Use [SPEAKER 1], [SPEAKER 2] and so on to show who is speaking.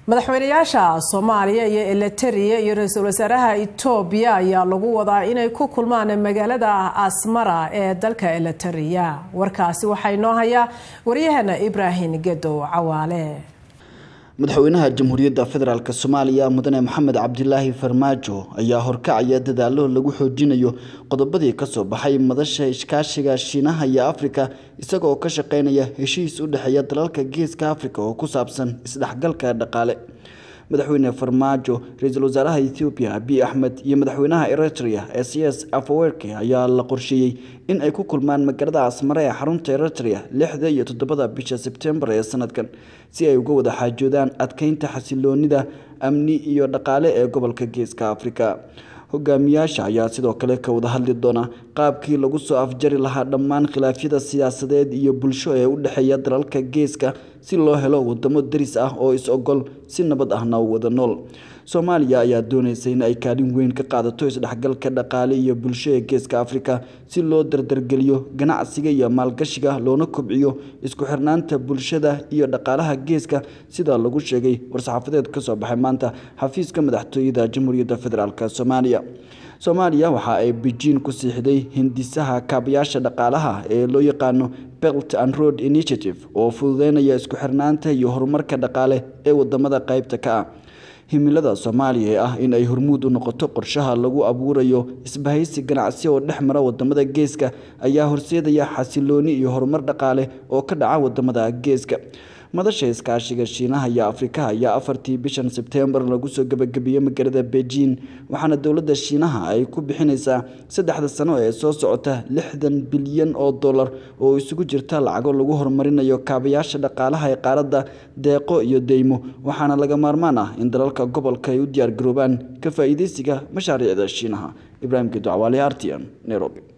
[SPEAKER 1] madaxweynayaasha Soomaaliya iyo Eritrea iyo ra'iisul wasaaraha Itoobiya ayaa lagu wadaa inay ku kulmaan magaalada Asmara ee dalka Eritrea. Warkaasi waxay noo hayaa wariyahana Ibrahim Gedo Cawaale.
[SPEAKER 2] madaxweynaha Jamhuuriyadda Federaalka Soomaaliya Mudane Maxamed Cabdilaahi Farmaajo ayaa horkacaya dadaalo lagu xoojinayo qodobadii ka soo baxay madasha iskaashiga Shiinaha iyo Afrika isagoo ka shaqeynaya heshiis u dhaxeeya dalalka Geeska Afrika oo ku saabsan isdhexgalka dhaqaale. madaxweyne Farmaajo, ra'iisul wasaaraha Ethiopia Abiy Ahmed iyo madaxweynaha Eritrea Isaias Afwerki ayaa la qorsheeyay in ay ku kulmaan magaalada Asmara ee xarunta Eritrea 6 iyo 7 bisha September ee sanadkan si ay uga wada xaajoodaan adkeynta xasiloonida amni iyo dhaqaale ee gobolka Geeska Afrika. hogaamiyaasha ayaa sidoo kale ka wada hadli doona qaabkii lagu soo afjari lahaa dhammaan khilaafyada siyaasadeed iyo bulsho ee u dhaxeeya dalalka Geeska si loo helo wadamo daris ah oo is ogol si nabad ahna u wada nool. Soomaaliya ayaa doonaysa in ay kaalin weyn ka qaadato isdhexgalka dhaqaale iyo bulsho ee Geeska Afrika si loo dardargeliyo ganacsiga iyo maalgashiga loona kobciyo isku xirnaanta bulshada iyo dhaqaalaha Geeska sida lagu sheegay war-saxaafadeed ka soo baxay maanta xafiiska madaxtooyada Jamhuuriyadda Federaalka Soomaaliya waxa ay Beijing ku siixday hindisaha kaabayaasha dhaqaalaha ee loo yaqaano Belt and Road Initiative oo fududeynaya isku xirnaanta iyo horumarka dhaqaale ee wadamada qaybta ka ah. himilada Soomaaliya ah in ay hormuud u noqoto qorshaha lagu abuurayo isbahaysi ganacsi oo dhexmara wadamada Geeska ayaa horseedaya xasilooni iyo horumar dhaqaale oo ka dhaca wadamada Geeska. madasha iskaashiga Shiinaha iyo Afrika ayaa 4 bishan September lagu soo gabagabiyay magaalada Beijing waxaana dawladda Shiinaha ay ku bixinaysaa 3 sano ee soo socota $60 bilyan oo isugu jirta lacago lagu horumarinayo kaabayaasha dhaqaalaha ee qaaradda deeqo iyo deymo waxaana laga maarmaan ah in dalalka gobolka ay u diyaar garoobaan ka faa'iideysiga mashaariicda Shiinaha. Ibrahim Gedo Cawaale, RTN, Nairobi.